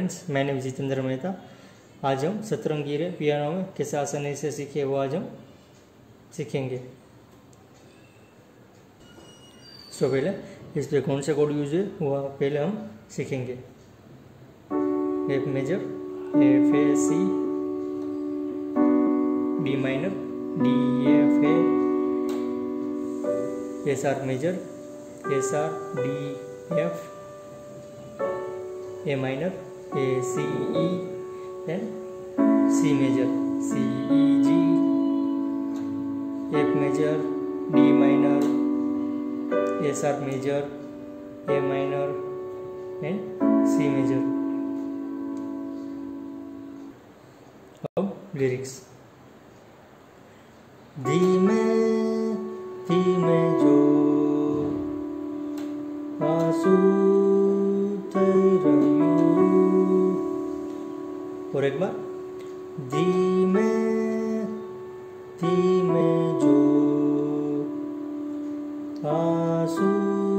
Friends, मैं name Jitendra Mehta. आज हम सतरंगी रे पियानो में कैसे आसानी से सीखे वो आज हम सीखेंगे। पहले इस पे कौन से कोड यूज है वो पहले हम सीखेंगे। F major, F A C, D minor, D F A, S R major, S R D F, A minor, A C E, then C major, C E G, F major, D minor, S R major, A minor, and C major. अब lyrics. धीमे धीमे जो आंसू और एक बार धीमे धीमे जो आंसू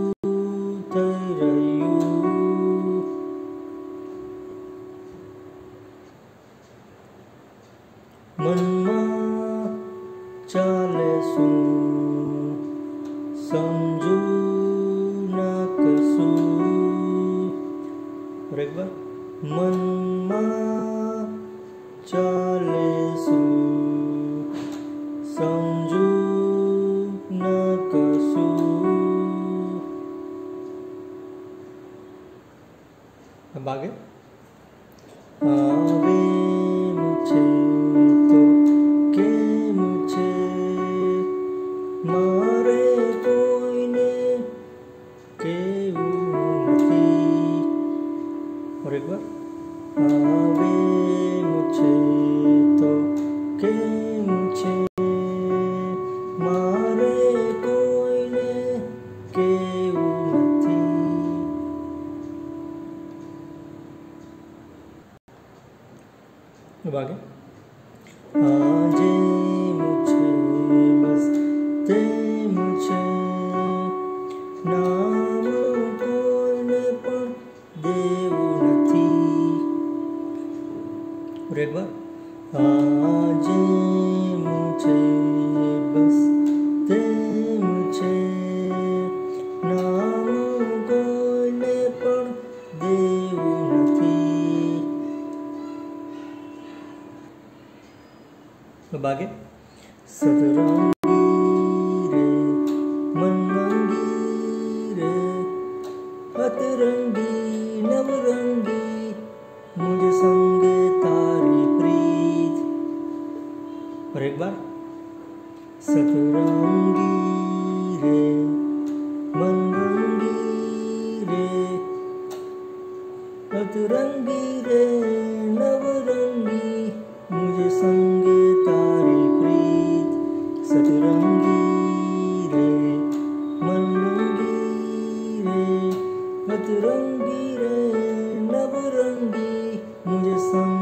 तैरयू, मनमा चाले सू समझू ना कसू। और एक बार मनमा चाले सू समझू न कसू। अब आगे आवे मुझे तो के मुझे मारे कोई ने केवू नहीं। और एक बार आवे मुझे तो के मुझे मारे कोई ने केवू नहीं। अब आगे आजे मुझे बस ते मुझे नाम कोई ने पण देवू नहीं। और एक बार आज मुझे बस ते मुझे नाम कोઈને पण देवू नहीं। अब आगे सतरंगी रे मनरंगी रे अतरंगी नवरंगी मुझे संगे तारी प्रीत। और एक बार सतरंगी रे मनरंगी रे अतरंगी रे नवरंगी मुझे संगे तारी प्रीत। सतरंगी रे मनरंगी रे अतरंगी रे नवरंगी मुझे संग